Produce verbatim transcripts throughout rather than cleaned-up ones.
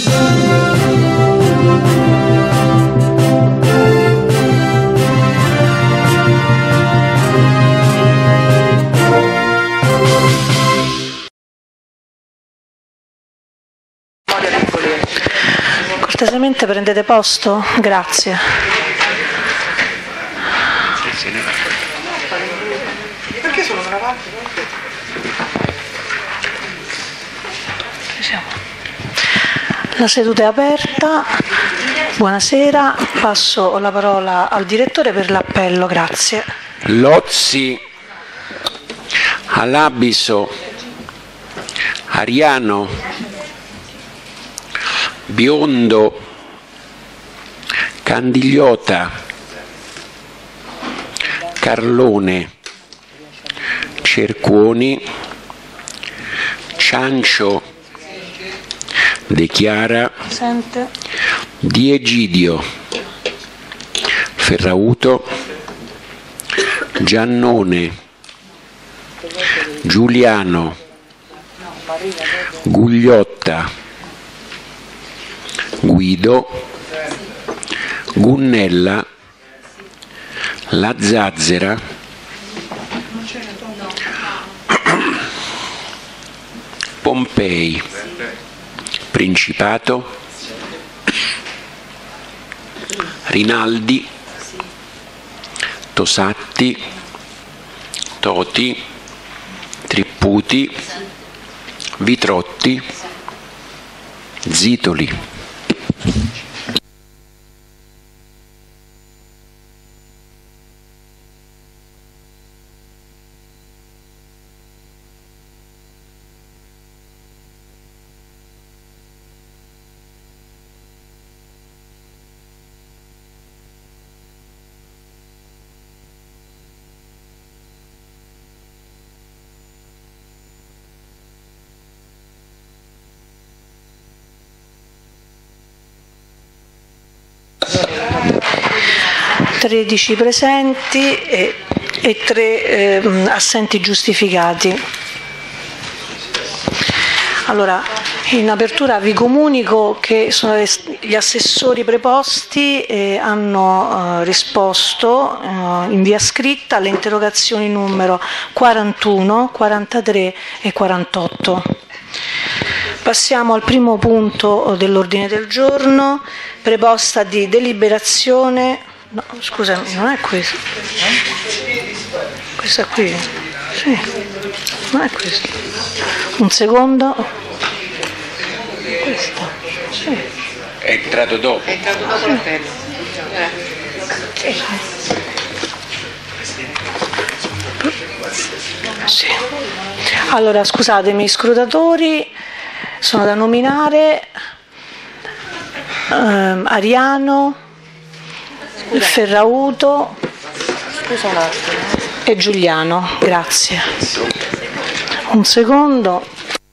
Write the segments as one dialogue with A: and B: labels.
A: Cortesemente prendete posto? Grazie. Perché solo da una parte? La seduta è aperta. Buonasera. Passo la parola al direttore per l'appello. Grazie.
B: Lozzi, Alabiso, Ariano, Biondo, Candigliota, Carlone, Cercuoni, Ciancio, De Chiara,
A: Presente.
B: Di Egidio, Ferrauto, Giannone, Giuliano, Gugliotta, Guido, Gunnella, La Zazzera, Pompei, Principato, Rinaldi, Tosatti, Toti, Tripputi, Vitrotti, Zitoli.
A: tredici presenti e, e tre eh, assenti giustificati. Allora, in apertura vi comunico che sono gli assessori preposti e hanno eh, risposto eh, in via scritta alle interrogazioni numero quarantuno, quarantatré e quarantotto. Passiamo al primo punto dell'ordine del giorno, proposta di deliberazione. No, scusami, non è questo. Questa qui? Sì, non è questo. Un secondo. Questo? Sì.
B: È entrato dopo.
C: È entrato dopo l'appello.
A: Eh. Sì. Allora, scusatemi, scrutatori sono da nominare ehm, Ariano, Ferrauto
C: Scusa un attimo.
A: e Giuliano. Grazie. Un secondo.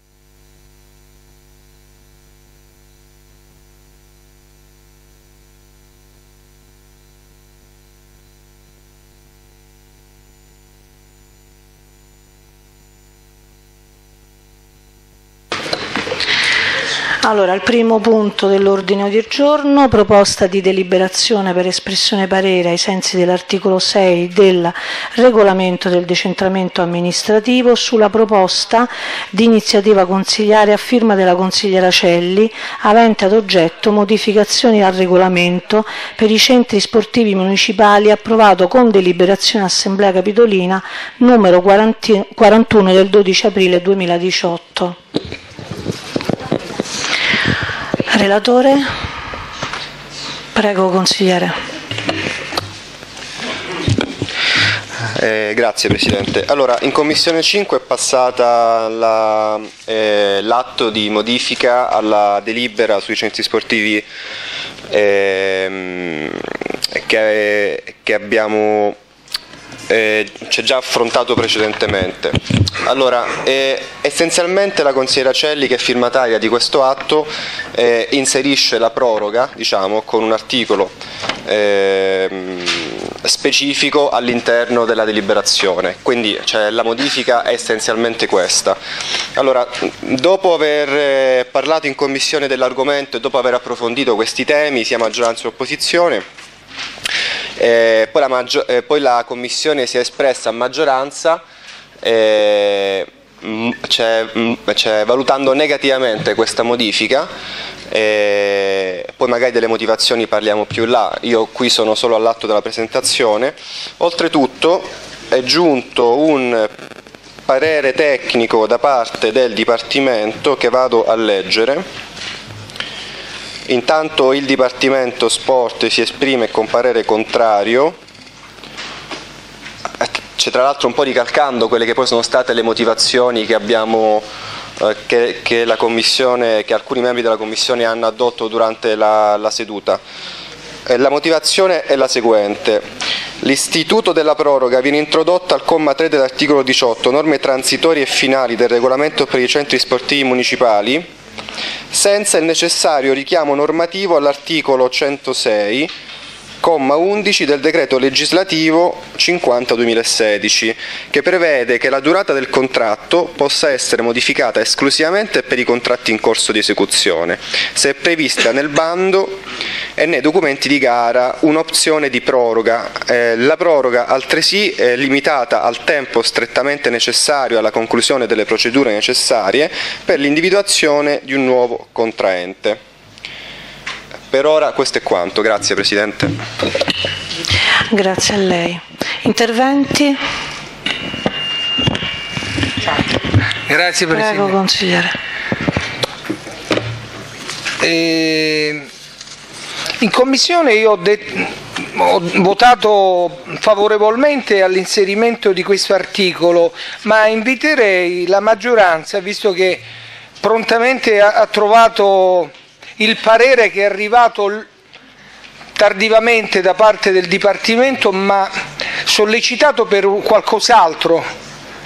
A: Allora, il primo punto dell'ordine del giorno, proposta di deliberazione per espressione parere ai sensi dell'articolo sei del regolamento del decentramento amministrativo sulla proposta di iniziativa consigliare a firma della consigliera Celli, avente ad oggetto modificazioni al regolamento per i centri sportivi municipali, approvato con deliberazione Assemblea Capitolina numero quarantuno del dodici aprile duemiladiciotto. Relatore? Prego, consigliere.
D: Eh, grazie Presidente. Allora, in Commissione cinque è passata la, eh, l'atto di modifica alla delibera sui centri sportivi eh, che, che abbiamo eh, ci è già affrontato precedentemente. Allora, eh, essenzialmente la consigliera Celli, che è firmataria di questo atto, eh, inserisce la proroga, diciamo, con un articolo eh, specifico all'interno della deliberazione, quindi cioè, la modifica è essenzialmente questa. Allora, dopo aver parlato in commissione dell'argomento e dopo aver approfondito questi temi, sia maggioranza che opposizione, eh, poi, la eh, poi la commissione si è espressa a maggioranza, eh, cioè, cioè, valutando negativamente questa modifica. E poi magari delle motivazioni parliamo più là, io qui sono solo all'atto della presentazione. Oltretutto è giunto un parere tecnico da parte del Dipartimento che vado a leggere. Intanto il Dipartimento Sport si esprime con parere contrario, c'è tra l'altro un po' ricalcando quelle che poi sono state le motivazioni che abbiamo Che, che, la commissione, che alcuni membri della Commissione hanno addotto durante la, la seduta. Eh, la motivazione è la seguente: l'istituto della proroga viene introdotto al comma tre dell'articolo diciotto, norme transitorie e finali del regolamento per i centri sportivi municipali, senza il necessario richiamo normativo all'articolo centosei, comma undici del decreto legislativo cinquanta duemilasedici, che prevede che la durata del contratto possa essere modificata esclusivamente per i contratti in corso di esecuzione, se è prevista nel bando e nei documenti di gara un'opzione di proroga. Eh, la proroga altresì è limitata al tempo strettamente necessario alla conclusione delle procedure necessarie per l'individuazione di un nuovo contraente. Per ora questo è quanto, grazie Presidente.
A: Grazie a lei. Interventi?
E: Grazie Presidente.
A: Prego, consigliere.
E: Eh, in Commissione io ho, ho votato favorevolmente all'inserimento di questo articolo, ma inviterei la maggioranza, visto che prontamente ha, ha trovato il parere che è arrivato tardivamente da parte del Dipartimento, ma sollecitato per qualcos'altro.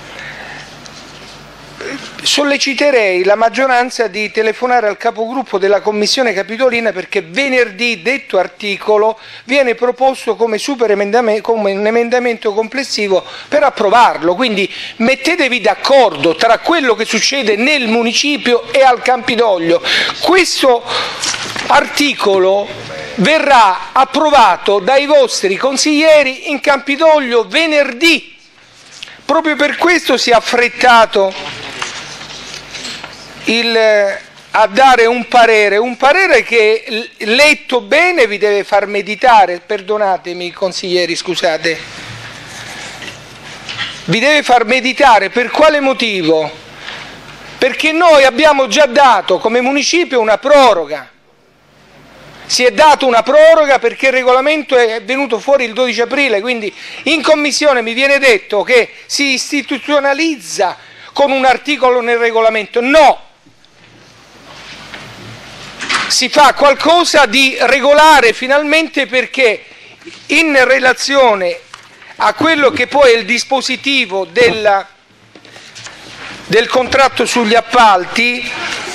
E: Solleciterei la maggioranza di telefonare al capogruppo della Commissione Capitolina, perché venerdì detto articolo viene proposto come super emendamento, come un emendamento complessivo per approvarlo. Quindi mettetevi d'accordo tra quello che succede nel municipio e al Campidoglio. Questo articolo verrà approvato dai vostri consiglieri in Campidoglio venerdì. Proprio per questo si è affrettato Il, a dare un parere, un parere che letto bene vi deve far meditare, perdonatemi consiglieri, scusate, vi deve far meditare. Per quale motivo? Perché noi abbiamo già dato come municipio una proroga, si è dato una proroga perché il regolamento è venuto fuori il dodici aprile, quindi in commissione mi viene detto che si istituzionalizza con un articolo nel regolamento. No! Si fa qualcosa di regolare finalmente, perché in relazione a quello che poi è il dispositivo della, del contratto sugli appalti,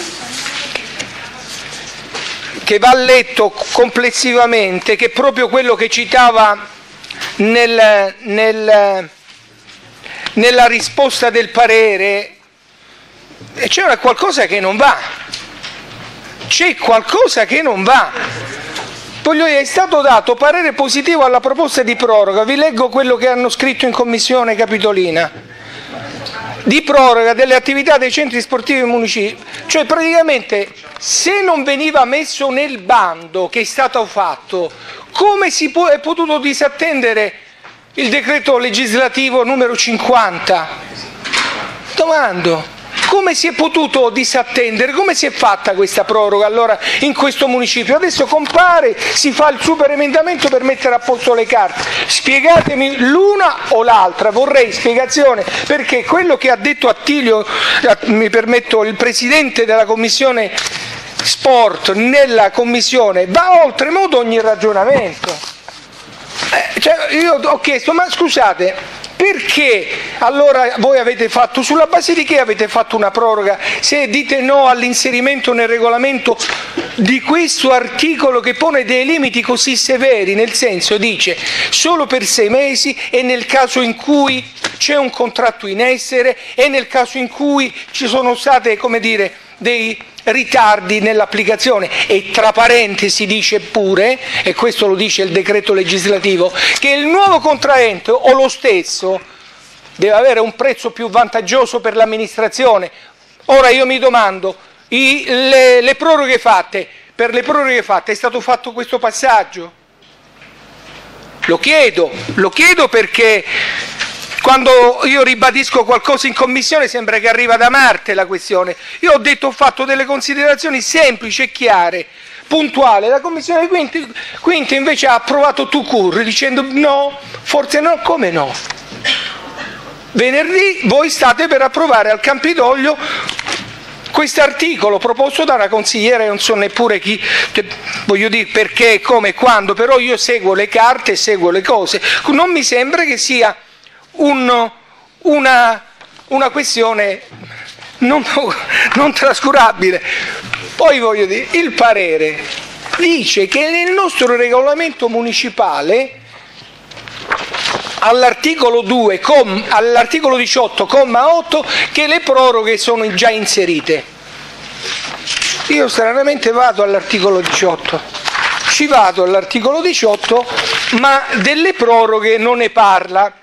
E: che va letto complessivamente, che è proprio quello che citava nel, nel, nella risposta del parere, c'è qualcosa che non va. C'è qualcosa che non va. Poi è stato dato parere positivo alla proposta di proroga. Vi leggo quello che hanno scritto in Commissione Capitolina: di proroga delle attività dei centri sportivi municipali. Cioè praticamente, se non veniva messo nel bando che è stato fatto, come si può, è potuto disattendere il decreto legislativo numero cinquanta? Domando. Come si è potuto disattendere? Come si è fatta questa proroga allora in questo municipio? Adesso compare, si fa il super emendamento per mettere a posto le carte. Spiegatemi l'una o l'altra, vorrei spiegazione, perché quello che ha detto Attilio, mi permetto, il presidente della commissione sport nella commissione, va oltremodo ogni ragionamento. Eh, cioè io ho chiesto, ma scusate, Perché allora voi avete fatto, sulla base di che avete fatto una proroga se dite no all'inserimento nel regolamento di questo articolo che pone dei limiti così severi, nel senso dice solo per sei mesi e nel caso in cui c'è un contratto in essere e nel caso in cui ci sono state, come dire, dei ritardi nell'applicazione, e tra parentesi dice pure, e questo lo dice il decreto legislativo, che il nuovo contraente o lo stesso deve avere un prezzo più vantaggioso per l'amministrazione. Ora io mi domando, i, le, le proroghe fatte, per le proroghe fatte è stato fatto questo passaggio? Lo chiedo, lo chiedo perché quando io ribadisco qualcosa in commissione sembra che arriva da Marte la questione. Io ho detto, ho fatto delle considerazioni semplici e chiare, puntuali. La commissione quinta invece ha approvato tout court dicendo no, forse no, come no? Venerdì voi state per approvare al Campidoglio questo articolo proposto da una consigliera, non so neppure chi, voglio dire perché, come, quando, però io seguo le carte e seguo le cose. Non mi sembra che sia Un, una, una questione non, non trascurabile. Poi voglio dire, il parere dice che nel nostro regolamento municipale all'articolo due, com, all'articolo diciotto, comma otto, che le proroghe sono già inserite. Io stranamente vado all'articolo diciotto, ci vado all'articolo diciotto, ma delle proroghe non ne parla.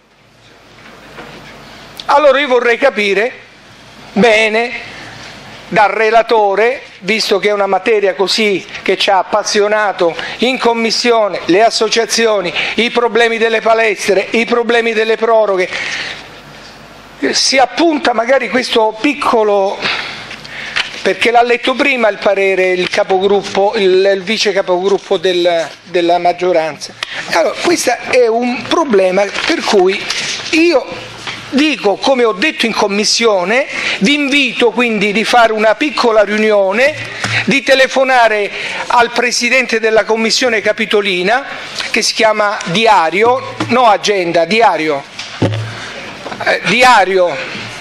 E: Allora io vorrei capire bene dal relatore, visto che è una materia così che ci ha appassionato in commissione, le associazioni, i problemi delle palestre, i problemi delle proroghe, si appunta magari questo piccolo, perché l'ha letto prima il parere il capogruppo, il, il vice capogruppo del, della maggioranza. Allora, questo è un problema per cui io dico, come ho detto in commissione, vi invito quindi di fare una piccola riunione, di telefonare al presidente della commissione capitolina, che si chiama Diario, no agenda, Diario, eh, Diario,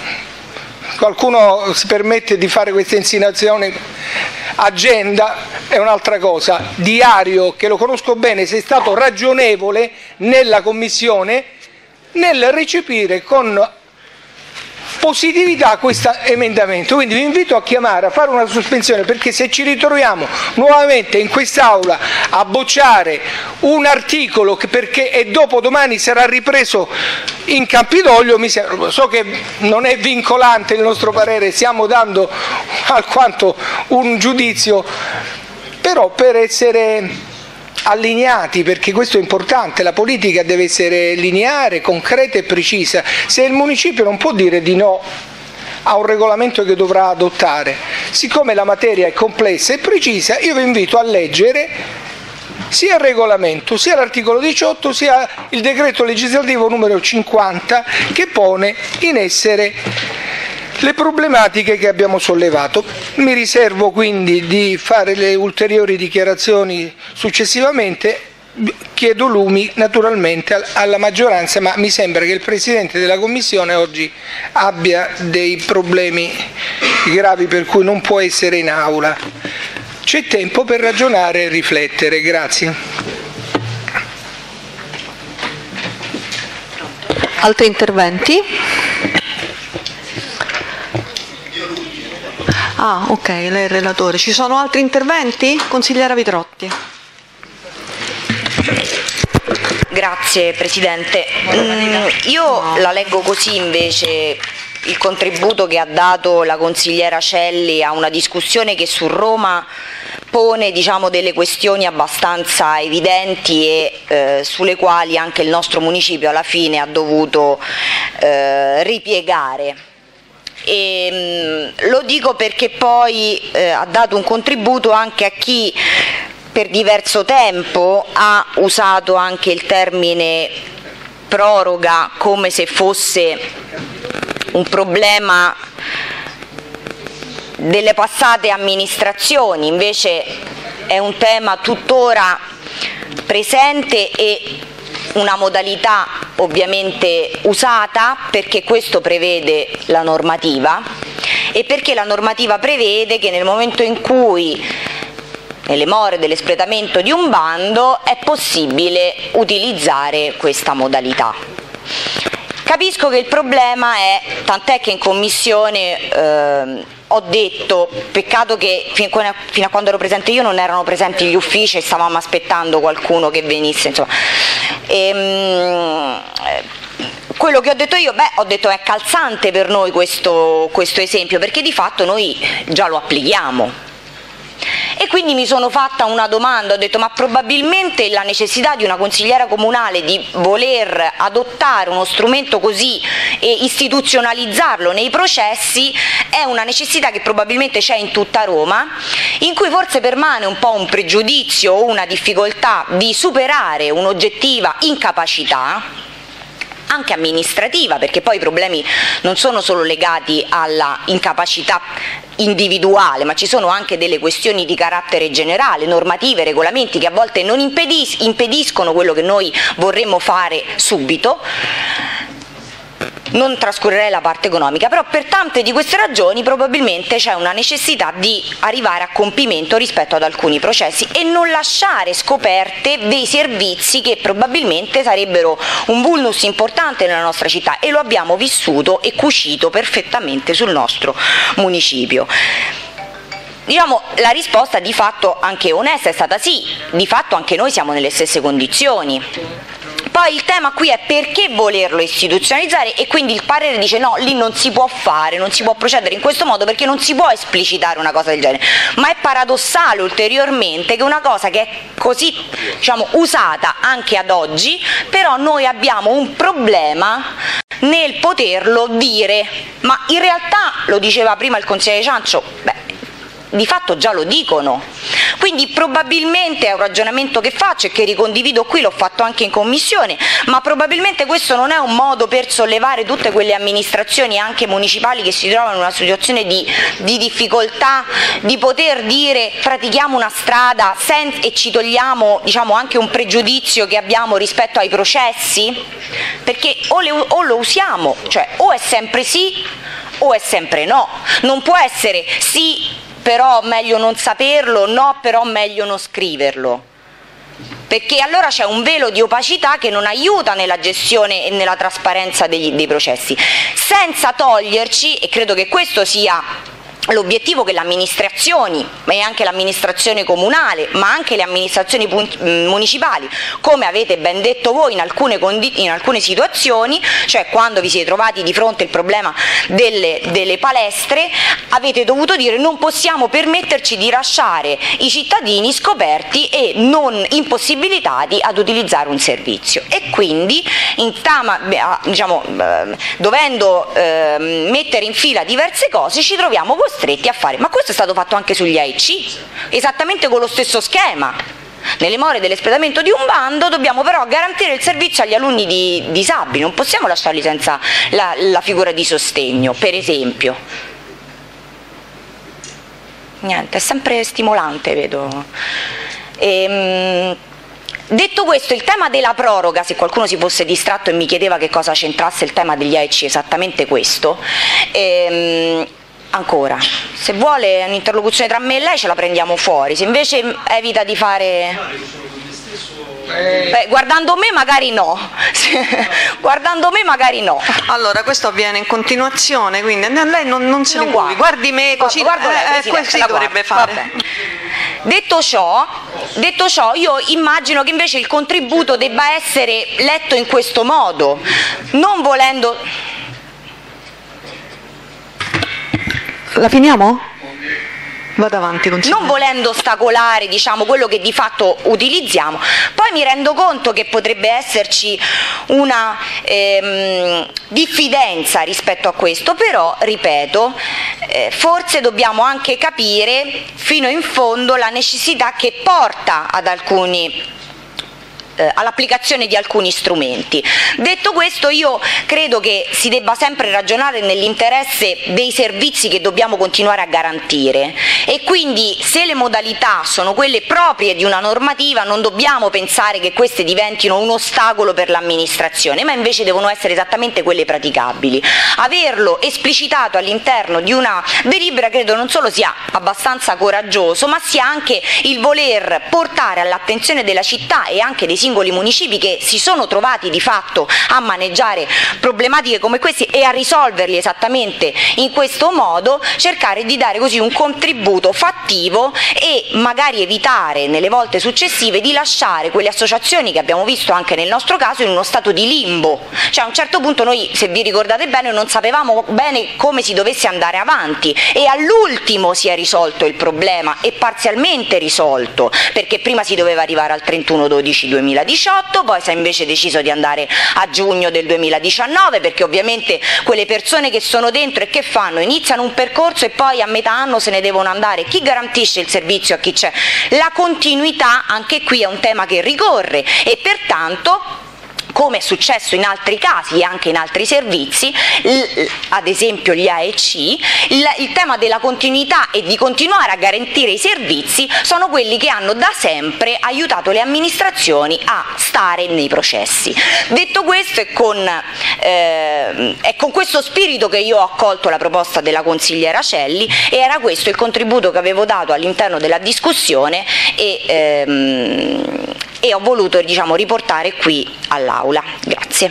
E: qualcuno si permette di fare questa insinuazione, agenda è un'altra cosa, Diario, che lo conosco bene, sei stato ragionevole nella commissione nel recepire con positività questo emendamento, quindi vi invito a chiamare, a fare una sospensione, perché se ci ritroviamo nuovamente in quest'Aula a bocciare un articolo che perché e dopo domani sarà ripreso in Campidoglio, mi sembra, so che non è vincolante il nostro parere, stiamo dando alquanto un giudizio, però per essere allineati, perché questo è importante, la politica deve essere lineare, concreta e precisa. Se il municipio non può dire di no a un regolamento che dovrà adottare, siccome la materia è complessa e precisa, io vi invito a leggere sia il regolamento, sia l'articolo diciotto, sia il decreto legislativo numero cinquanta che pone in essere le problematiche che abbiamo sollevato. Mi riservo quindi di fare le ulteriori dichiarazioni successivamente, chiedo lumi naturalmente alla maggioranza, ma mi sembra che il Presidente della Commissione oggi abbia dei problemi gravi per cui non può essere in aula. C'è tempo per ragionare e riflettere. Grazie.
C: Altri interventi? Ah, ok, lei è il relatore. Ci sono altri interventi? Consigliera Vitrotti.
F: Grazie Presidente. Mm, io la leggo così invece il contributo che ha dato la consigliera Celli a una discussione che su Roma pone, diciamo, delle questioni abbastanza evidenti e eh, sulle quali anche il nostro municipio alla fine ha dovuto eh, ripiegare. E, mh, lo dico perché poi eh, ha dato un contributo anche a chi per diverso tempo ha usato anche il termine proroga come se fosse un problema delle passate amministrazioni, invece è un tema tuttora presente e una modalità ovviamente usata perché questo prevede la normativa e perché la normativa prevede che nel momento in cui, nelle more dell'espletamento di un bando, è possibile utilizzare questa modalità. Capisco che il problema è, tant'è che in commissione eh, ho detto, peccato che fino a quando ero presente io non erano presenti gli uffici e stavamo aspettando qualcuno che venisse, insomma. Ehm, quello che ho detto io, beh, ho detto è calzante per noi questo, questo esempio, perché di fatto noi già lo applichiamo. E quindi mi sono fatta una domanda, ho detto ma probabilmente la necessità di una consigliera comunale di voler adottare uno strumento così e istituzionalizzarlo nei processi è una necessità che probabilmente c'è in tutta Roma, in cui forse permane un po' un pregiudizio o una difficoltà di superare un'oggettiva incapacità anche amministrativa, perché poi i problemi non sono solo legati alla incapacità individuale, ma ci sono anche delle questioni di carattere generale, normative, regolamenti che a volte non impedis- impediscono quello che noi vorremmo fare subito. Non trascurerei la parte economica, però per tante di queste ragioni probabilmente c'è una necessità di arrivare a compimento rispetto ad alcuni processi e non lasciare scoperte dei servizi che probabilmente sarebbero un vulnus importante nella nostra città, e lo abbiamo vissuto e cucito perfettamente sul nostro municipio. Diciamo, la risposta di fatto anche onesta è stata sì, di fatto anche noi siamo nelle stesse condizioni. Poi il tema qui è perché volerlo istituzionalizzare, e quindi il parere dice no, lì non si può fare, non si può procedere in questo modo perché non si può esplicitare una cosa del genere. Ma è paradossale ulteriormente che una cosa che è così, diciamo, usata anche ad oggi, però noi abbiamo un problema nel poterlo dire. Ma in realtà, lo diceva prima il consigliere Ciancio, beh, di fatto già lo dicono. Quindi probabilmente è un ragionamento che faccio e che ricondivido qui, l'ho fatto anche in commissione, ma probabilmente questo non è un modo per sollevare tutte quelle amministrazioni anche municipali che si trovano in una situazione di, di difficoltà, di poter dire pratichiamo una strada sen- e ci togliamo, diciamo, anche un pregiudizio che abbiamo rispetto ai processi, perché o, le, o lo usiamo, cioè o è sempre sì o è sempre no, non può essere sì però meglio non saperlo, no però meglio non scriverlo, perché allora c'è un velo di opacità che non aiuta nella gestione e nella trasparenza degli, dei processi, senza toglierci, e credo che questo sia l'obiettivo che le amministrazioni, e anche l'amministrazione comunale, ma anche le amministrazioni municipali, come avete ben detto voi in alcune, in alcune situazioni, cioè quando vi siete trovati di fronte al problema delle, delle palestre, avete dovuto dire non possiamo permetterci di lasciare i cittadini scoperti e non impossibilitati ad utilizzare un servizio, e quindi in tama, diciamo, dovendo eh, mettere in fila diverse cose ci troviamo costretti stretti a fare, ma questo è stato fatto anche sugli A I C, esattamente con lo stesso schema. Nelle more dell'espletamento di un bando dobbiamo però garantire il servizio agli alunni di, disabili, non possiamo lasciarli senza la, la figura di sostegno, per esempio. Niente, è sempre stimolante, vedo. Ehm, Detto questo, il tema della proroga, se qualcuno si fosse distratto e mi chiedeva che cosa c'entrasse il tema degli A I C, esattamente questo. Ehm, Ancora, se vuole un'interlocuzione tra me e lei ce la prendiamo fuori, se invece evita di fare... Beh, guardando me magari no, guardando me magari no.
C: Allora, questo avviene in continuazione, quindi lei non, non se ne guardi, guardi me così,
F: guardo lei,
C: eh, così dovrebbe fare.
F: Vabbè. Detto ciò, detto ciò, io immagino che invece il contributo debba essere letto in questo modo, non volendo...
C: La finiamo? Vado avanti,
F: non volendo ostacolare, diciamo, quello che di fatto utilizziamo. Poi mi rendo conto che potrebbe esserci una ehm, diffidenza rispetto a questo, però ripeto, eh, forse dobbiamo anche capire fino in fondo la necessità che porta ad alcuni eh, all'applicazione di alcuni strumenti. Detto questo, io credo che si debba sempre ragionare nell'interesse dei servizi che dobbiamo continuare a garantire, e quindi se le modalità sono quelle proprie di una normativa non dobbiamo pensare che queste diventino un ostacolo per l'amministrazione, ma invece devono essere esattamente quelle praticabili. Averlo esplicitato all'interno di una delibera credo non solo sia abbastanza coraggioso, ma sia anche il voler portare all'attenzione della città e anche dei singoli municipi che si sono trovati di fatto a maneggiare problematiche come queste e a risolverli esattamente in questo modo, cercare di dare così un contributo fattivo e magari evitare nelle volte successive di lasciare quelle associazioni che abbiamo visto anche nel nostro caso in uno stato di limbo. Cioè a un certo punto noi, se vi ricordate bene, non sapevamo bene come si dovesse andare avanti e all'ultimo si è risolto il problema, e parzialmente risolto, perché prima si doveva arrivare al trentuno dodici duemiladiciotto, poi si è invece deciso di andare a giugno del duemiladiciannove, perché ovviamente quelle persone che sono dentro e che fanno? Iniziano un percorso e poi a metà anno se ne devono andare. Chi garantisce il servizio a chi c'è? La continuità anche qui è un tema che ricorre, e pertanto, come è successo in altri casi e anche in altri servizi, ad esempio gli A E C, il, il tema della continuità e di continuare a garantire i servizi sono quelli che hanno da sempre aiutato le amministrazioni a stare nei processi. Detto questo, è con, eh, è con questo spirito che io ho accolto la proposta della consigliera Celli, e era questo il contributo che avevo dato all'interno della discussione e, ehm, e ho voluto, diciamo, riportare qui all'Aula. Grazie.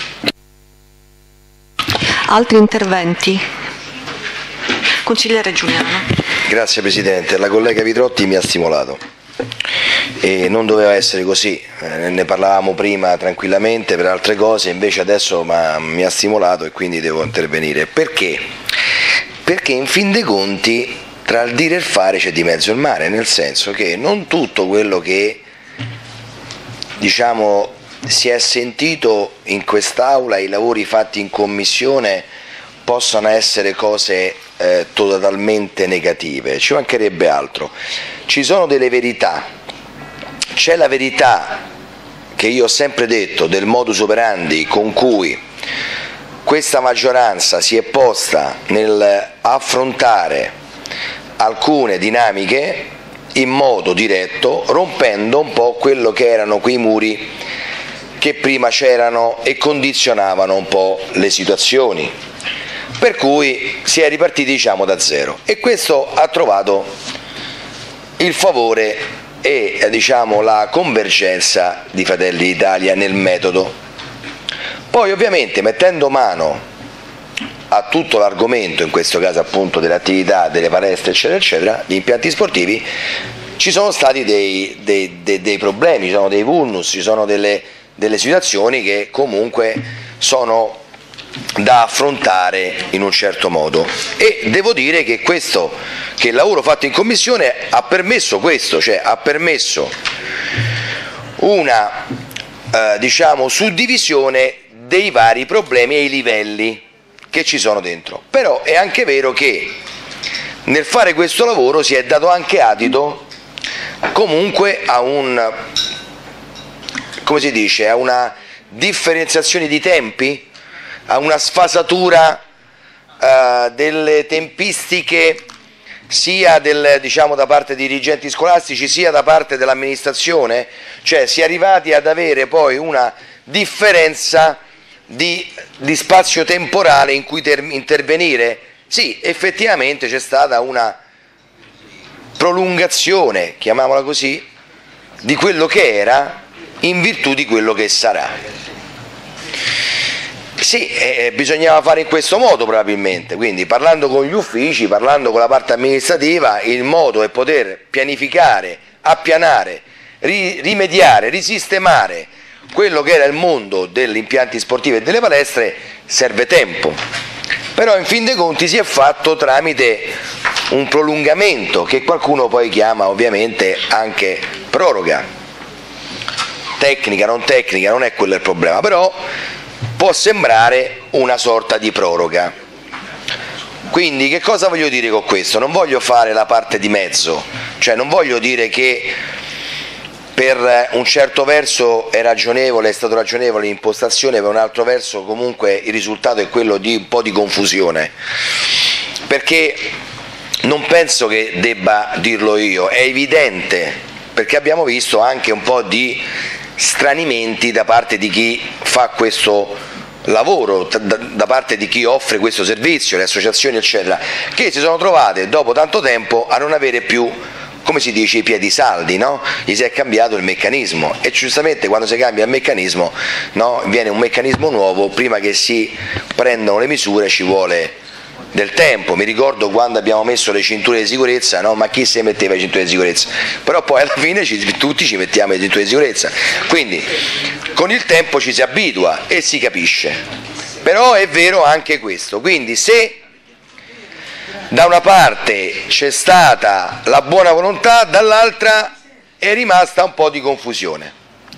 C: Altri interventi? Consigliere Giuliano.
G: Grazie Presidente, la collega Vitrotti mi ha stimolato e non doveva essere così, eh, ne parlavamo prima tranquillamente per altre cose, invece adesso ma, mi ha stimolato e quindi devo intervenire. Perché? Perché in fin dei conti tra il dire e il fare c'è di mezzo il mare, nel senso che non tutto quello che diciamo si è sentito in quest'Aula, i lavori fatti in Commissione possano essere cose eh, totalmente negative, ci mancherebbe altro. Ci sono delle verità, c'è la verità che io ho sempre detto del modus operandi con cui questa maggioranza si è posta nel affrontare alcune dinamiche in modo diretto, rompendo un po' quello che erano quei muri che prima c'erano e condizionavano un po' le situazioni, per cui si è ripartiti diciamo da zero, e questo ha trovato il favore e diciamo la convergenza di Fratelli d'Italia nel metodo. Poi ovviamente mettendo mano a tutto l'argomento, in questo caso appunto delle attività, delle palestre eccetera eccetera, gli impianti sportivi, ci sono stati dei, dei, dei, dei problemi, ci sono dei vulnus, ci sono delle, delle situazioni che comunque sono da affrontare in un certo modo, e devo dire che questo, che il lavoro fatto in Commissione ha permesso questo, cioè ha permesso una eh, diciamo suddivisione dei vari problemi e i livelli che ci sono dentro. Però è anche vero che nel fare questo lavoro si è dato anche adito comunque a un, come si dice, a una differenziazione di tempi, a una sfasatura uh, delle tempistiche sia del, diciamo, da parte dei dirigenti scolastici sia da parte dell'amministrazione, cioè si è arrivati ad avere poi una differenza di, di spazio temporale in cui ter- intervenire. Sì, effettivamente c'è stata una prolungazione, chiamiamola così, di quello che era in virtù di quello che sarà. Sì, eh, bisognava fare in questo modo probabilmente, quindi parlando con gli uffici, parlando con la parte amministrativa, il modo è poter pianificare, appianare, ri- rimediare, risistemare quello che era il mondo degli impianti sportivi e delle palestre. Serve tempo, però in fin dei conti si è fatto tramite un prolungamento che qualcuno poi chiama ovviamente anche proroga, tecnica, non tecnica, non è quello il problema, però può sembrare una sorta di proroga. Quindi che cosa voglio dire con questo? Non voglio fare la parte di mezzo, cioè non voglio dire che per un certo verso è ragionevole, è stato ragionevole l'impostazione, per un altro verso comunque il risultato è quello di un po' di confusione, perché non penso che debba dirlo io, è evidente, perché abbiamo visto anche un po' di stranimenti da parte di chi fa questo lavoro, da, da parte di chi offre questo servizio, le associazioni eccetera, che si sono trovate dopo tanto tempo a non avere più, come si dice, i piedi saldi, no? Gli si è cambiato il meccanismo e giustamente quando si cambia il meccanismo, no? Viene un meccanismo nuovo, prima che si prendano le misure ci vuole del tempo. Mi ricordo quando abbiamo messo le cinture di sicurezza, no? Ma chi si metteva le cinture di sicurezza? Però poi alla fine ci, tutti ci mettiamo le cinture di sicurezza, quindi con il tempo ci si abitua e si capisce. Però è vero anche questo, quindi se da una parte c'è stata la buona volontà, dall'altra è rimasta un po' di confusione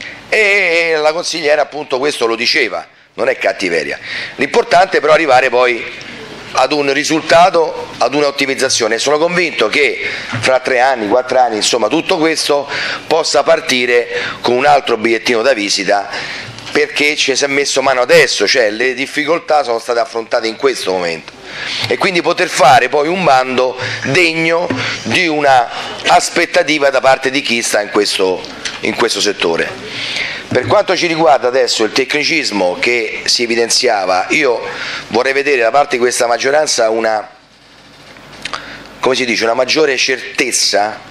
G: e la consigliera appunto questo lo diceva, non è cattiveria, l'importante è però arrivare poi ad un risultato, ad un'ottimizzazione. Sono convinto che fra tre anni, quattro anni, insomma tutto questo possa partire con un altro bigliettino da visita, perché ci si è messo mano adesso, cioè le difficoltà sono state affrontate in questo momento e quindi poter fare poi un bando degno di una aspettativa da parte di chi sta in questo, in questo settore. Per quanto ci riguarda adesso il tecnicismo che si evidenziava, io vorrei vedere da parte di questa maggioranza una, come si dice, una maggiore certezza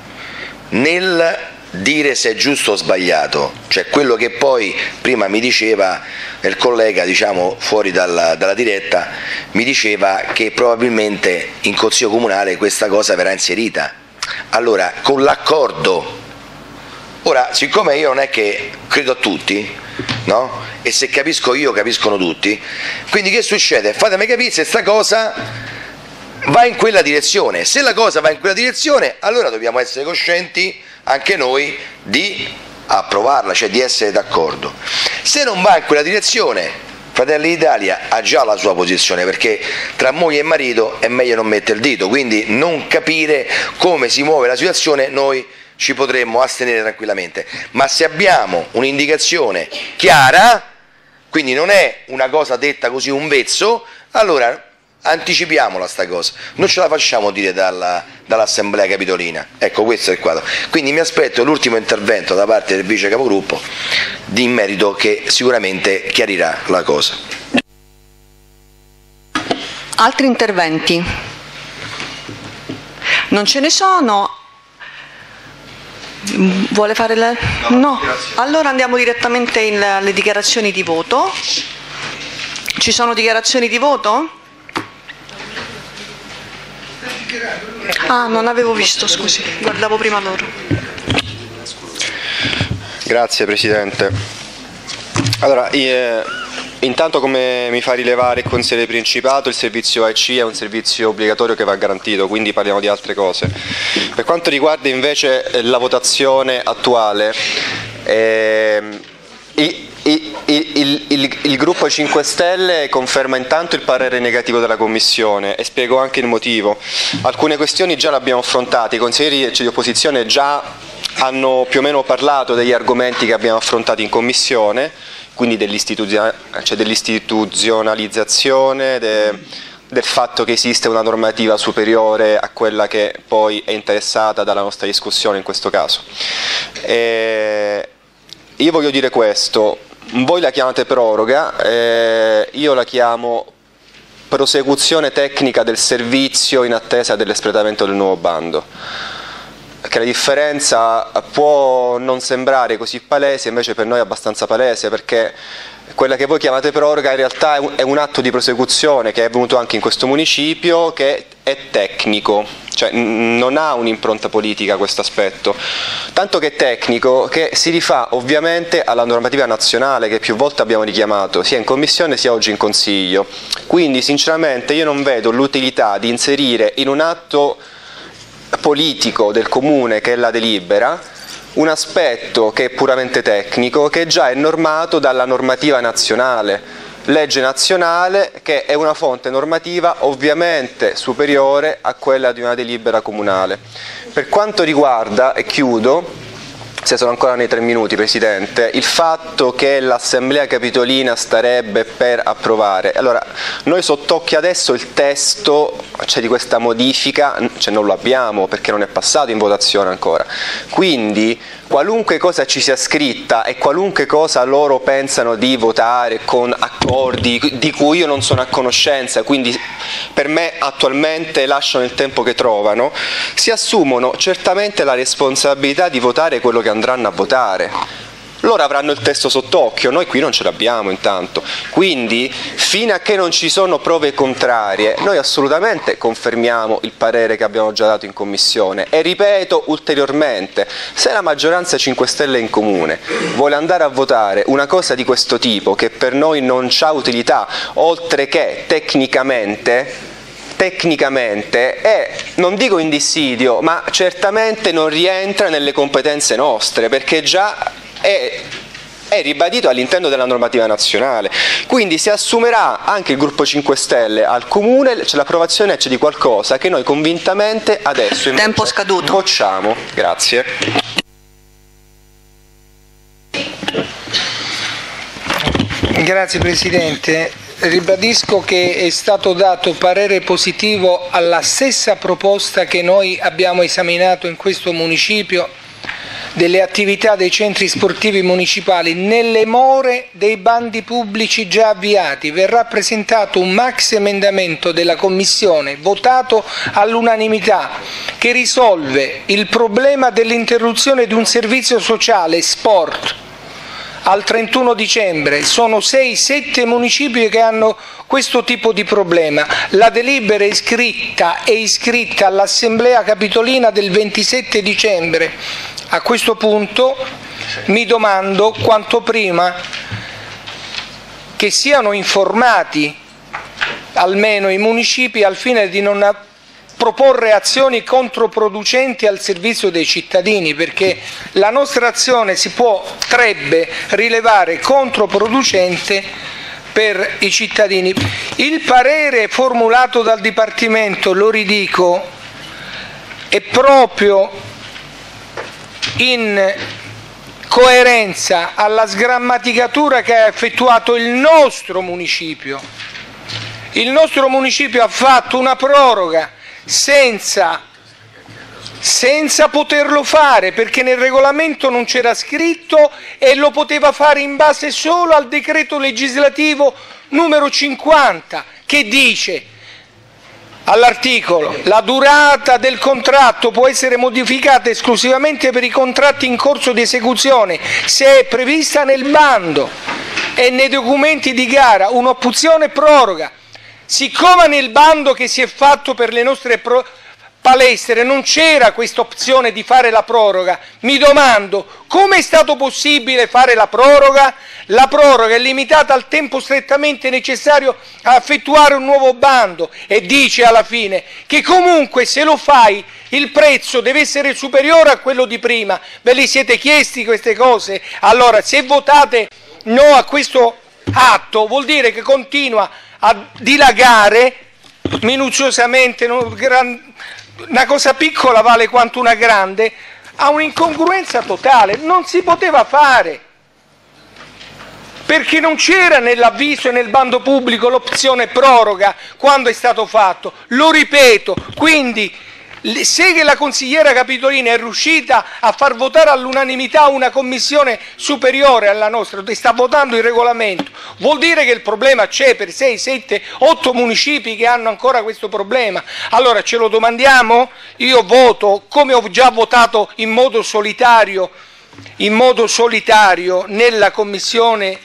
G: nel dire se è giusto o sbagliato, cioè quello che poi prima mi diceva il collega, diciamo fuori dalla, dalla diretta, mi diceva che probabilmente in Consiglio Comunale questa cosa verrà inserita. Allora, con l'accordo, ora siccome io non è che credo a tutti, no? E se capisco io capiscono tutti, quindi che succede? Fatemi capire se sta cosa va in quella direzione. Se la cosa va in quella direzione, allora dobbiamo essere coscienti anche noi di approvarla, cioè di essere d'accordo. Se non va in quella direzione, Fratelli d'Italia ha già la sua posizione, perché tra moglie e marito è meglio non mettere il dito, quindi non capire come si muove la situazione noi ci potremmo astenere tranquillamente, ma se abbiamo un'indicazione chiara, quindi non è una cosa detta così un vezzo, allora anticipiamola sta cosa, non ce la facciamo dire dalla, dall'Assemblea Capitolina. Ecco, questo è il quadro. Quindi mi aspetto l'ultimo intervento da parte del vice capogruppo di merito, che sicuramente chiarirà la cosa.
C: Altri interventi? Non ce ne sono. Vuole fare la... No? Allora andiamo direttamente in, alle dichiarazioni di voto. Ci sono dichiarazioni di voto? Ah, non avevo visto, scusi, guardavo prima loro.
D: Grazie Presidente. Allora, eh, intanto come mi fa rilevare il consigliere Principato, il servizio A I C è un servizio obbligatorio che va garantito, quindi parliamo di altre cose. Per quanto riguarda invece la votazione attuale, eh, i, Il, il, il, il gruppo cinque Stelle conferma intanto il parere negativo della Commissione e spiego anche il motivo. Alcune questioni già le abbiamo affrontate, i consiglieri di opposizione già hanno più o meno parlato degli argomenti che abbiamo affrontato in Commissione, quindi cioè dell'istituzionalizzazione, de, del fatto che esiste una normativa superiore a quella che poi è interessata dalla nostra discussione in questo caso. E io voglio dire questo. Voi la chiamate proroga, eh, io la chiamo prosecuzione tecnica del servizio in attesa dell'espletamento del nuovo bando. Che la differenza può non sembrare così palese, invece per noi è abbastanza palese, perché quella che voi chiamate proroga in realtà è un, è un atto di prosecuzione che è avvenuto anche in questo municipio, che è tecnico, cioè non ha un'impronta politica questo aspetto, tanto che è tecnico, che si rifà ovviamente alla normativa nazionale che più volte abbiamo richiamato sia in Commissione sia oggi in Consiglio. Quindi sinceramente io non vedo l'utilità di inserire in un atto politico del Comune, che è la delibera, un aspetto che è puramente tecnico, che già è normato dalla normativa nazionale, legge nazionale, che è una fonte normativa ovviamente superiore a quella di una delibera comunale. Per quanto riguarda, e chiudo, se sono ancora nei tre minuti, Presidente, il fatto che l'Assemblea Capitolina starebbe per approvare. Allora, noi sott'occhio adesso il testo, cioè, di questa modifica, cioè, non lo abbiamo perché non è passato in votazione ancora. Quindi qualunque cosa ci sia scritta e qualunque cosa loro pensano di votare con accordi di cui io non sono a conoscenza, quindi per me attualmente lasciano il tempo che trovano, si assumono certamente la responsabilità di votare quello che andranno a votare. Loro avranno il testo sott'occhio, noi qui non ce l'abbiamo intanto, quindi fino a che non ci sono prove contrarie noi assolutamente confermiamo il parere che abbiamo già dato in Commissione e ripeto ulteriormente, se la maggioranza cinque Stelle in comune vuole andare a votare una cosa di questo tipo che per noi non ha utilità, oltre che tecnicamente, tecnicamente è, non dico in dissidio, ma certamente non rientra nelle competenze nostre, perché già è, è ribadito all'interno della normativa nazionale. Quindi si assumerà anche il gruppo cinque Stelle al Comune c'è l'approvazione di qualcosa che noi convintamente adesso
C: Tempo scaduto.
D: bocciamo. Grazie.
E: Grazie Presidente. Ribadisco che è stato dato parere positivo alla stessa proposta che noi abbiamo esaminato in questo municipio delle attività dei centri sportivi municipali nelle more dei bandi pubblici già avviati. Verrà presentato un maxi emendamento della Commissione votato all'unanimità che risolve il problema dell'interruzione di un servizio sociale sport al trentuno dicembre. Sono sei sette municipi che hanno questo tipo di problema. La delibera è iscritta, è iscritta all'Assemblea Capitolina del ventisette dicembre. A questo punto mi domando quanto prima che siano informati almeno i municipi al fine di non proporre azioni controproducenti al servizio dei cittadini, perché la nostra azione si potrebbe rilevare controproducente per i cittadini. Il parere formulato dal Dipartimento, lo ridico, è proprio in coerenza alla sgrammaticatura che ha effettuato il nostro municipio. Il nostro municipio ha fatto una proroga senza, senza poterlo fare, perché nel regolamento non c'era scritto e lo poteva fare in base solo al decreto legislativo numero cinquanta, che dice all'articolo: la durata del contratto può essere modificata esclusivamente per i contratti in corso di esecuzione se è prevista nel bando e nei documenti di gara un'opzione proroga. Siccome nel bando che si è fatto per le nostre pro- palestre non c'era questa opzione di fare la proroga, mi domando come è stato possibile fare la proroga? La proroga è limitata al tempo strettamente necessario a effettuare un nuovo bando e dice alla fine che comunque se lo fai il prezzo deve essere superiore a quello di prima. Ve li siete chiesti queste cose? Allora, se votate no a questo atto vuol dire che continua a dilagare minuziosamente, una cosa piccola vale quanto una grande, ha un'incongruenza totale, non si poteva fare, perché non c'era nell'avviso e nel bando pubblico l'opzione proroga quando è stato fatto, lo ripeto, quindi se la consigliera Capitolina è riuscita a far votare all'unanimità una commissione superiore alla nostra e sta votando il regolamento, vuol dire che il problema c'è per sei, sette, otto municipi che hanno ancora questo problema. Allora ce lo domandiamo? Io voto come ho già votato in modo solitario, in modo solitario nella commissione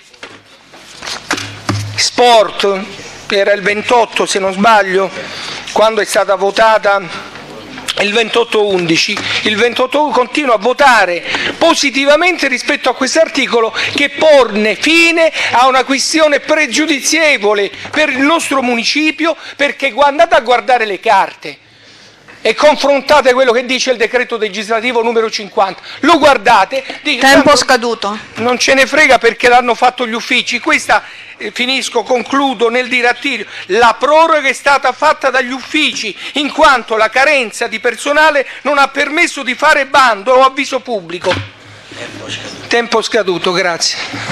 E: sport, era il ventotto se non sbaglio, quando è stata votata il ventotto undici, il ventotto continua a votare positivamente rispetto a quest'articolo che pone fine a una questione pregiudizievole per il nostro municipio, perché andate a guardare le carte e confrontate quello che dice il decreto legislativo numero cinquanta, lo guardate, dice,
C: tempo scaduto,
E: non ce ne frega perché l'hanno fatto gli uffici. Questa eh, finisco, concludo nel dire a Tirio, la proroga è stata fatta dagli uffici in quanto la carenza di personale non ha permesso di fare bando o avviso pubblico. Tempo scaduto, grazie.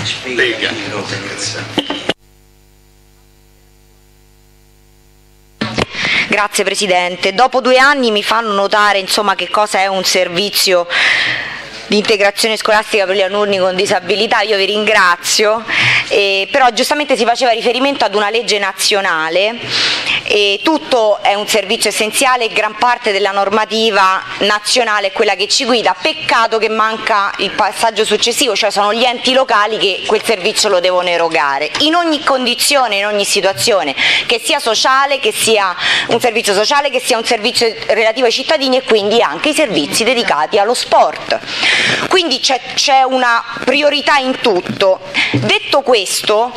F: Grazie Presidente. Dopo due anni mi fanno notare insomma, che cosa è un servizio di integrazione scolastica per gli alunni con disabilità. Io vi ringrazio, eh, però giustamente si faceva riferimento ad una legge nazionale e tutto è un servizio essenziale e gran parte della normativa nazionale è quella che ci guida. Peccato che manca il passaggio successivo, cioè sono gli enti locali che quel servizio lo devono erogare in ogni condizione, in ogni situazione, che sia sociale, che sia un servizio sociale, che sia un servizio relativo ai cittadini e quindi anche i servizi dedicati allo sport. Quindi c'è una priorità in tutto. Detto questo,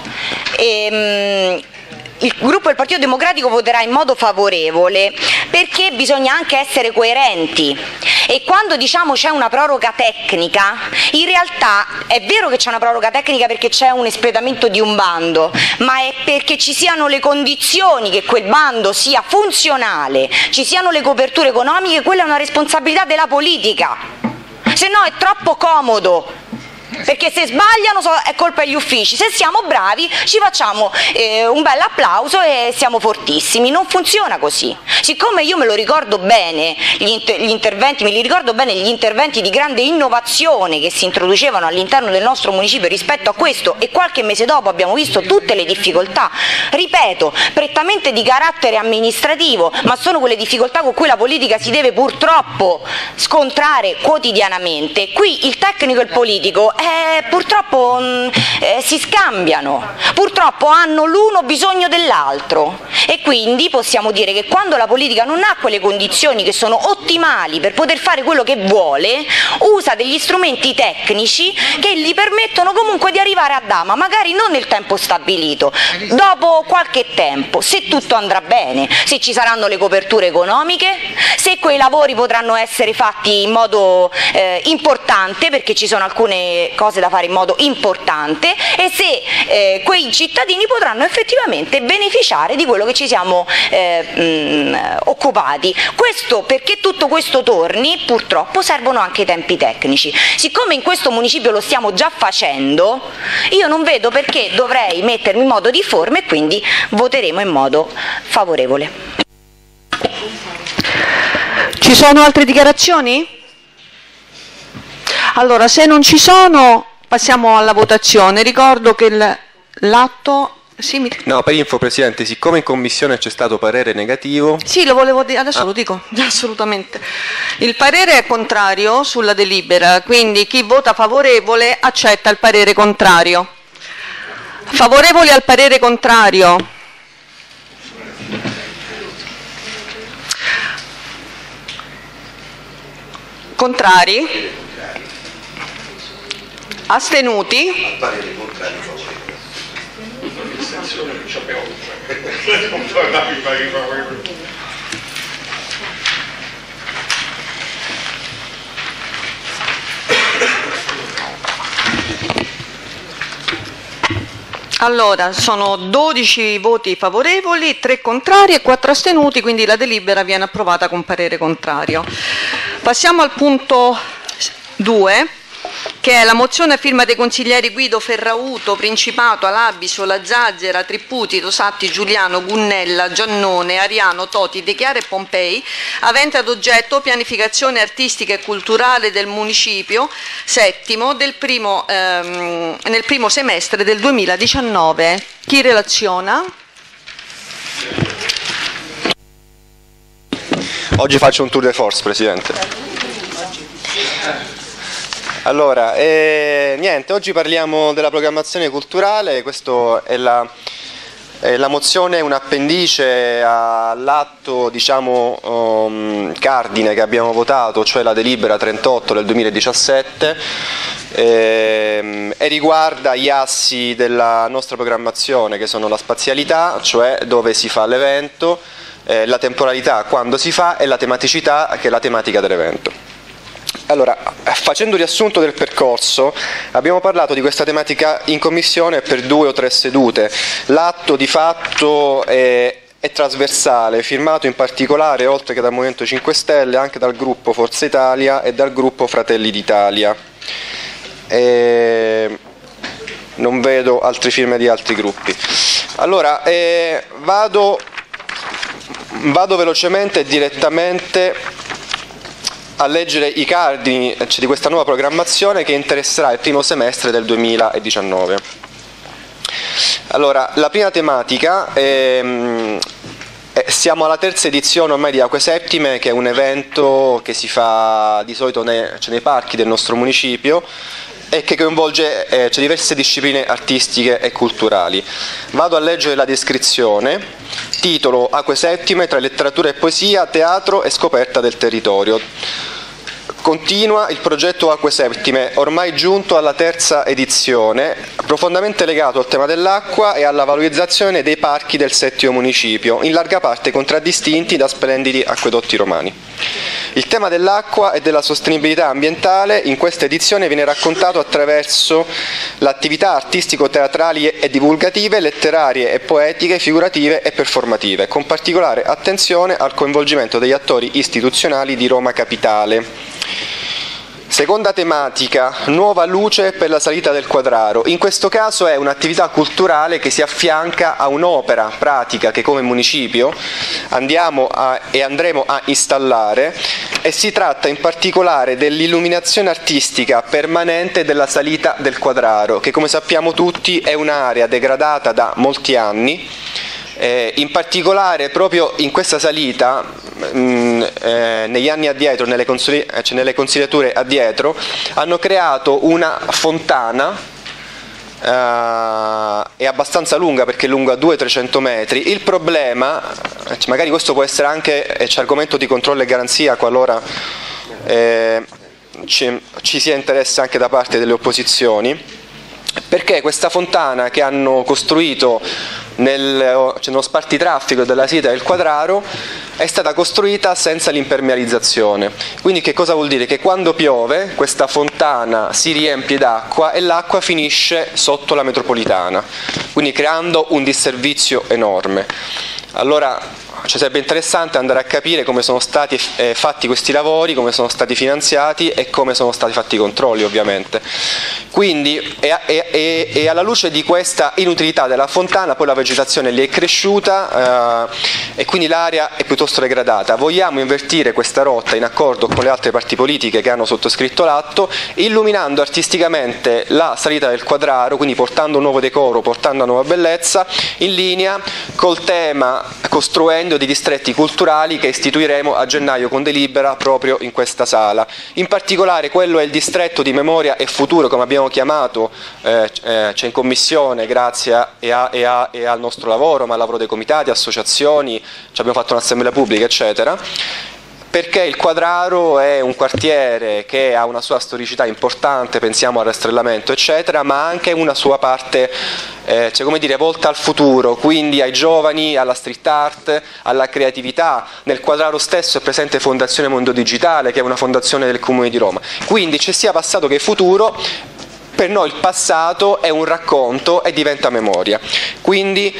F: ehm, il gruppo del Partito Democratico voterà in modo favorevole perché bisogna anche essere coerenti e quando diciamo c'è una proroga tecnica, in realtà è vero che c'è una proroga tecnica perché c'è un espletamento di un bando, ma è perché ci siano le condizioni che quel bando sia funzionale, ci siano le coperture economiche, quella è una responsabilità della politica, se no è troppo comodo. Perché se sbagliano è colpa degli uffici, se siamo bravi ci facciamo eh, un bel applauso e siamo fortissimi. Non funziona così. Siccome io me lo ricordo bene gli, inter gli interventi, me li ricordo bene gli interventi di grande innovazione che si introducevano all'interno del nostro municipio rispetto a questo e qualche mese dopo abbiamo visto tutte le difficoltà, ripeto, prettamente di carattere amministrativo, ma sono quelle difficoltà con cui la politica si deve purtroppo scontrare quotidianamente. Qui il tecnico e il politico Eh, purtroppo eh, si scambiano, purtroppo hanno l'uno bisogno dell'altro e quindi possiamo dire che quando la politica non ha quelle condizioni che sono ottimali per poter fare quello che vuole, usa degli strumenti tecnici che gli permettono comunque di arrivare a dama, magari non nel tempo stabilito, dopo qualche tempo, se tutto andrà bene, se ci saranno le coperture economiche, se quei lavori potranno essere fatti in modo eh, importante, perché ci sono alcune cose da fare in modo importante, e se eh, quei cittadini potranno effettivamente beneficiare di quello che ci siamo eh, mh, occupati. Questo perché tutto questo torni, purtroppo servono anche i tempi tecnici. Siccome in questo municipio lo stiamo già facendo, io non vedo perché dovrei mettermi in modo difforme e quindi voteremo in modo favorevole.
C: Ci sono altre dichiarazioni? Allora, se non ci sono, passiamo alla votazione. Ricordo che l'atto... Sì, mi...
D: No, per info, Presidente, siccome in Commissione c'è stato parere negativo...
C: Sì, lo volevo dire, adesso
D: ah.
C: lo dico, assolutamente. Il parere è contrario sulla delibera, quindi chi vota favorevole accetta il parere contrario. Favorevoli al parere contrario? Contrari? Astenuti?
G: Parere contrario favorevole.
C: Allora, sono dodici voti favorevoli, tre contrari e quattro astenuti, quindi la delibera viene approvata con parere contrario. Passiamo al punto due. Che è la mozione a firma dei consiglieri Guido Ferrauto, Principato, Alabiso, La Zazzera, Tripputi, Rosatti, Giuliano, Gunnella, Giannone, Ariano, Toti, De Chiara e Pompei, avente ad oggetto pianificazione artistica e culturale del municipio settimo del primo, ehm, nel primo semestre del duemiladiciannove. Chi relaziona?
D: Oggi faccio un tour de force, Presidente. Allora, eh, niente, oggi parliamo della programmazione culturale, questa è la, eh, la mozione, è un appendice all'atto, diciamo, um, cardine che abbiamo votato, cioè la delibera trentotto del duemiladiciassette, eh, e riguarda gli assi della nostra programmazione, che sono la spazialità, cioè dove si fa l'evento, eh, la temporalità, quando si fa, e la tematicità, che è la tematica dell'evento. Allora, facendo riassunto del percorso, abbiamo parlato di questa tematica in commissione per due o tre sedute. L'atto di fatto è, è trasversale, firmato in particolare, oltre che dal Movimento cinque Stelle, anche dal gruppo Forza Italia e dal gruppo Fratelli d'Italia. e non vedo altre firme di altri gruppi. Allora, eh, vado, vado velocemente e direttamente a leggere i cardini cioè, di questa nuova programmazione che interesserà il primo semestre del duemiladiciannove. Allora, la prima tematica è, siamo alla terza edizione ormai di Acque Settime, che è un evento che si fa di solito nei, cioè nei parchi del nostro municipio e che coinvolge eh, cioè diverse discipline artistiche e culturali. Vado a leggere la descrizione. Titolo: Acque Settime tra letteratura e poesia, teatro e scoperta del territorio. Continua il progetto Acque Settime, ormai giunto alla terza edizione, profondamente legato al tema dell'acqua e alla valorizzazione dei parchi del settimo municipio, in larga parte contraddistinti da splendidi acquedotti romani. Il tema dell'acqua e della sostenibilità ambientale in questa edizione viene raccontato attraverso l'attività artistico-teatrali e divulgative, letterarie e poetiche, figurative e performative, con particolare attenzione al coinvolgimento degli attori istituzionali di Roma Capitale. Seconda tematica, nuova luce per la salita del Quadraro. In questo caso è un'attività culturale che si affianca a un'opera pratica che come municipio andiamo a, e andremo a installare, e si tratta in particolare dell'illuminazione artistica permanente della salita del Quadraro, che come sappiamo tutti è un'area degradata da molti anni. Eh, in particolare proprio in questa salita, mh, eh, negli anni addietro, nelle, consoli- cioè nelle consigliature addietro, hanno creato una fontana, eh, è abbastanza lunga perché è lunga duecento trecento metri. Il problema, cioè magari questo può essere anche eh, cioè, argomento di controllo e garanzia qualora eh, ci, ci sia interesse anche da parte delle opposizioni, perché questa fontana che hanno costruito nel, cioè nello spartitraffico della salita del Quadraro è stata costruita senza l'impermealizzazione. Quindi che cosa vuol dire? Che quando piove questa fontana si riempie d'acqua e l'acqua finisce sotto la metropolitana, quindi creando un disservizio enorme. Allora cioè, sarebbe interessante andare a capire come sono stati eh, fatti questi lavori, come sono stati finanziati e come sono stati fatti i controlli, ovviamente. Quindi e, e, e alla luce di questa inutilità della fontana, poi la vegetazione lì è cresciuta eh, e quindi l'area è piuttosto degradata. Vogliamo invertire questa rotta in accordo con le altre parti politiche che hanno sottoscritto l'atto, illuminando artisticamente la salita del Quadraro, quindi portando un nuovo decoro, portando una nuova bellezza, in linea col tema, costruendo di distretti culturali che istituiremo a gennaio con delibera proprio in questa sala. In particolare quello è il distretto di memoria e futuro, come abbiamo chiamato, eh, eh, c'è in commissione grazie a, e, a, e, a, e al nostro lavoro, ma al lavoro dei comitati, associazioni, abbiamo fatto un'assemblea pubblica, eccetera. Perché il Quadraro è un quartiere che ha una sua storicità importante, pensiamo al rastrellamento eccetera, ma anche una sua parte eh, cioè, come dire, volta al futuro, quindi ai giovani, alla street art, alla creatività. Nel Quadraro stesso è presente Fondazione Mondo Digitale, che è una fondazione del Comune di Roma, quindi c'è sia passato che futuro. Per noi il passato è un racconto e diventa memoria, quindi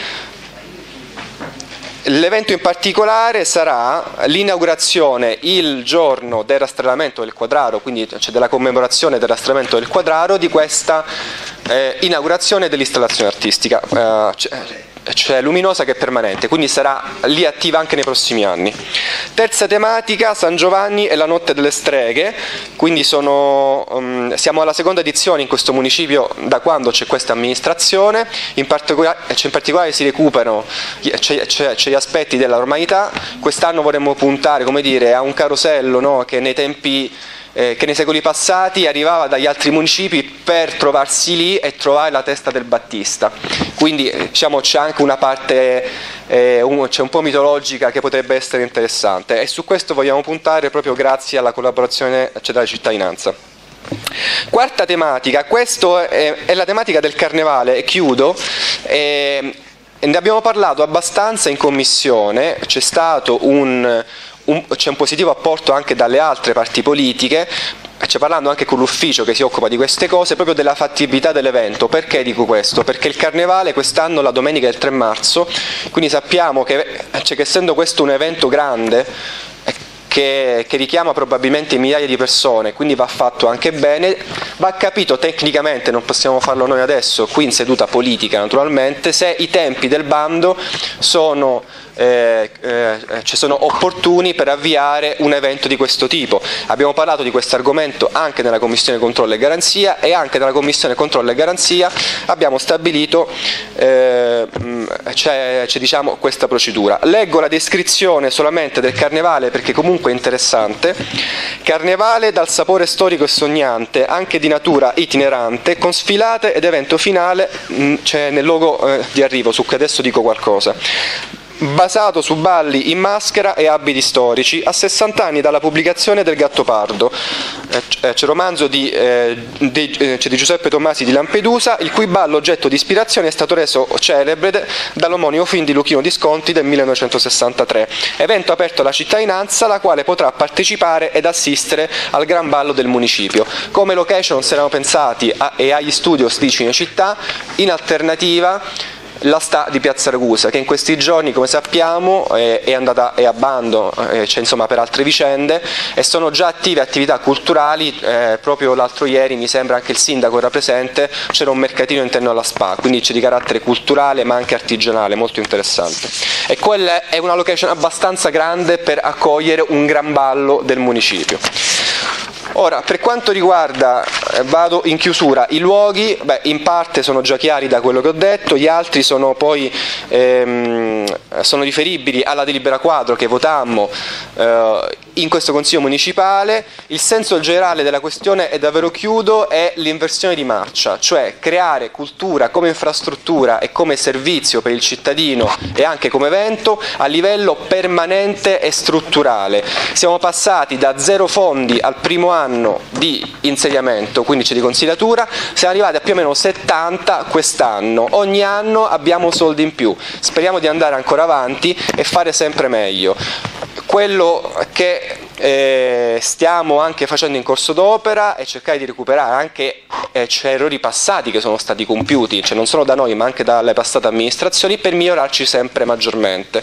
D: l'evento in particolare sarà l'inaugurazione il giorno del rastrellamento del Quadraro, quindi cioè della commemorazione del rastrellamento del Quadraro, di questa eh, inaugurazione dell'installazione artistica, eh, cioè, cioè luminosa, che è permanente, quindi sarà lì attiva anche nei prossimi anni. Terza tematica, San Giovanni e la notte delle streghe, quindi sono, um, siamo alla seconda edizione in questo municipio da quando c'è questa amministrazione, in particolare, in particolare si recuperano c'è, c'è, c'è gli aspetti della normalità. Quest'anno vorremmo puntare, come dire, a un carosello, no, che nei tempi Eh, che nei secoli passati arrivava dagli altri municipi per trovarsi lì e trovare la testa del Battista. Quindi diciamo, c'è anche una parte eh, un, c'è un po' mitologica che potrebbe essere interessante, e su questo vogliamo puntare proprio grazie alla collaborazione cioè, della cittadinanza. Quarta tematica, questa è, è la tematica del carnevale, e chiudo. Eh, ne abbiamo parlato abbastanza in commissione, c'è stato un Un, c'è un positivo apporto anche dalle altre parti politiche, cioè parlando anche con l'ufficio che si occupa di queste cose, proprio della fattibilità dell'evento. Perché dico questo? Perché il carnevale quest'anno la domenica del tre marzo, quindi sappiamo che, cioè, che essendo questo un evento grande, che che, che richiama probabilmente migliaia di persone, quindi va fatto anche bene, va capito tecnicamente, non possiamo farlo noi adesso, qui in seduta politica naturalmente, se i tempi del bando sono Eh, eh, ci sono opportuni per avviare un evento di questo tipo. Abbiamo parlato di questo argomento anche nella Commissione Controllo e Garanzia, e anche nella Commissione Controllo e Garanzia abbiamo stabilito eh, c'è, c'è, diciamo, questa procedura. Leggo la descrizione solamente del carnevale perché comunque è interessante. Carnevale dal sapore storico e sognante, anche di natura itinerante, con sfilate ed evento finale, mh, c'è nel logo eh, di arrivo, su cui adesso dico qualcosa. Basato su balli in maschera e abiti storici, a sessanta anni dalla pubblicazione del Gattopardo. Eh, c'è romanzo di, eh, di, eh, di Giuseppe Tommasi di Lampedusa, il cui ballo oggetto di ispirazione è stato reso celebre dall'omonimo film di Luchino Visconti del millenovecentosessantatré, evento aperto alla cittadinanza, la quale potrà partecipare ed assistere al gran ballo del municipio. Come location si erano pensati a, e agli studios di Cinecittà, in alternativa la Sta di Piazza Ragusa, che in questi giorni, come sappiamo, è, è andata è a bando, eh, cioè, insomma, per altre vicende, e sono già attive attività culturali. Eh, proprio l'altro ieri, mi sembra, anche il sindaco era presente, c'era un mercatino interno alla Spa, quindi c'è di carattere culturale ma anche artigianale, molto interessante. E quella è una location abbastanza grande per accogliere un gran ballo del municipio. Ora, per quanto riguarda, eh, vado in chiusura, i luoghi, beh, in parte sono già chiari da quello che ho detto, gli altri sono poi ehm, sono riferibili alla delibera quadro che votammo eh, in questo Consiglio Municipale. Il senso generale della questione, e davvero chiudo, è l'inversione di marcia, cioè creare cultura come infrastruttura e come servizio per il cittadino e anche come evento a livello permanente e strutturale. Siamo passati da zero fondi al primo anno di insediamento, quindi c'è di consigliatura, siamo arrivati a più o meno settanta quest'anno, ogni anno abbiamo soldi in più, speriamo di andare ancora avanti e fare sempre meglio. Quello che eh, stiamo anche facendo in corso d'opera è cercare di recuperare anche eh, cioè, errori passati che sono stati compiuti, cioè non solo da noi ma anche dalle passate amministrazioni, per migliorarci sempre maggiormente.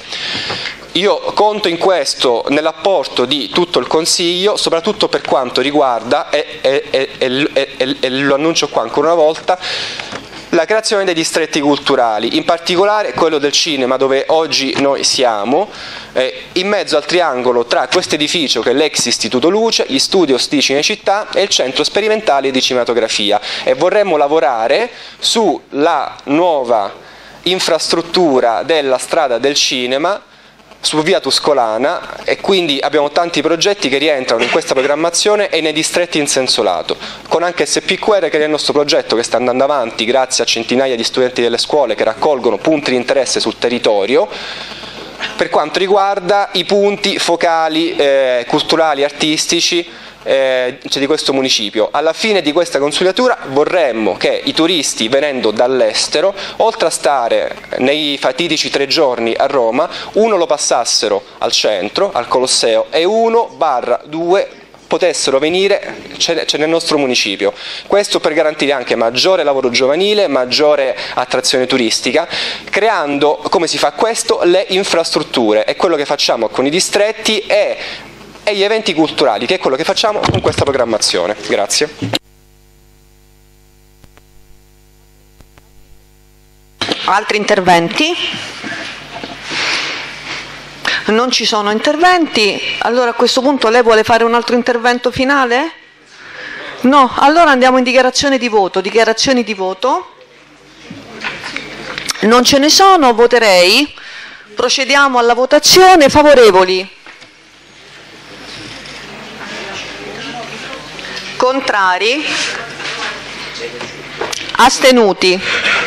D: Io conto in questo nell'apporto di tutto il Consiglio, soprattutto per quanto riguarda, e, e, e, e, e, e lo annuncio qua ancora una volta, la creazione dei distretti culturali, in particolare quello del cinema dove oggi noi siamo, eh, in mezzo al triangolo tra questo edificio che è l'ex Istituto Luce, gli studios di Cinecittà e il centro sperimentale di cinematografia, e vorremmo lavorare sulla nuova infrastruttura della strada del cinema su via Tuscolana, e quindi abbiamo tanti progetti che rientrano in questa programmazione e nei distretti in senso lato, con anche S P Q R che è il nostro progetto che sta andando avanti grazie a centinaia di studenti delle scuole che raccolgono punti di interesse sul territorio per quanto riguarda i punti focali eh, culturali, artistici Eh, cioè di questo municipio. Alla fine di questa consuliatura vorremmo che i turisti venendo dall'estero, oltre a stare nei fatidici tre giorni a Roma, uno lo passassero al centro, al Colosseo, e uno barra due potessero venire c'è nel nostro municipio. Questo per garantire anche maggiore lavoro giovanile, maggiore attrazione turistica, creando, come si fa questo, le infrastrutture. È quello che facciamo con i distretti e e gli eventi culturali, che è quello che facciamo con questa programmazione. Grazie.
C: Altri interventi? Non ci sono interventi, allora a questo punto lei vuole fare un altro intervento finale? No, allora andiamo in dichiarazione di voto. Dichiarazioni di voto? Non ce ne sono, voterei. Procediamo alla votazione. Favorevoli? Contrari? Astenuti?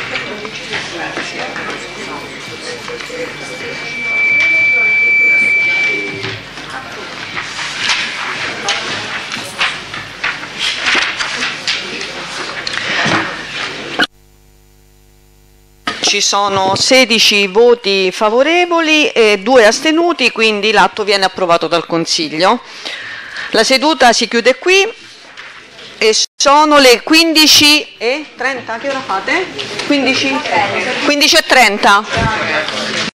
C: Ci sono sedici voti favorevoli e due astenuti, quindi l'atto viene approvato dal Consiglio. La seduta si chiude qui. E sono le quindici e trenta, che ora fate? quindici e trenta.